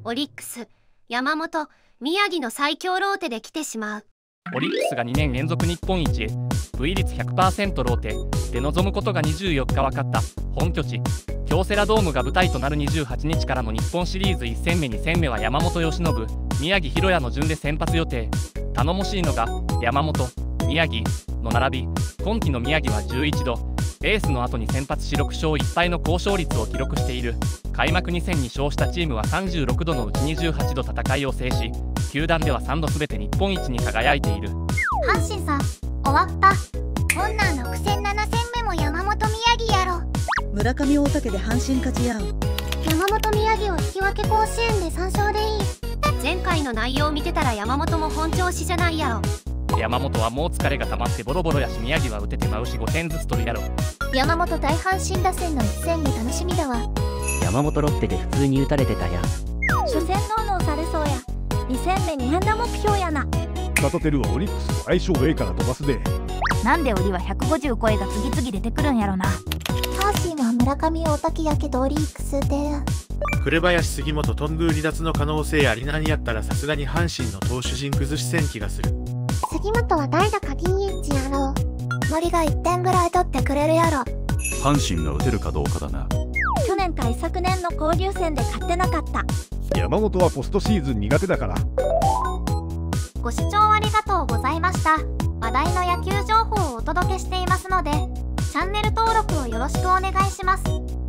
オリックス、山本、宮城の最強ローテで来てしまう。 オリックスが2年連続日本一へ、 V 率 100% ローテで臨むことが24日分かった。本拠地京セラドームが舞台となる28日からの日本シリーズ1戦目2戦目は山本由伸、宮城大弥の順で先発予定。頼もしいのが山本、宮城の並び。今季の宮城は11度、エースの後に先発し6勝1敗の高勝率を記録している。開幕2戦に勝したチームは36度のうち28度戦いを制し、球団では3度全て日本一に輝いている。 阪神さん終わった。こんなん6戦7戦目も山本宮城やろ。 村上大竹で阪神勝ちやん。 山本宮城を引き分け甲子園で3勝でいい。 前回の内容を見てたら山本も本調子じゃないやろ。 山本はもう疲れが溜まってボロボロやし、宮城は打ててまうし5点ずつ取るやろ。 山本対阪神打線の一戦に楽しみだわ。 山本ロッテで普通に打たれてたやん。 初戦ノーノーされそうや。2戦目2安打目標やな。 片手るはオリックスと相性ええから飛ばすで。 なんでオリは150超えが次々出てくるんやろな。 阪神は村上大竹やけどオリックスで。 紅林杉本頓宮離脱の可能性ありなんやったらさすがに阪神の投手陣崩し戦気がする。 杉本は代打か DH やろう。森が1点ぐらい取ってくれるやろ。 阪神が打てるかどうかだな。 去年か一昨年の交流戦で勝ってなかった。 山本はポストシーズン苦手だから。 ご視聴ありがとうございました。話題の野球情報をお届けしていますので、チャンネル登録をよろしくお願いします。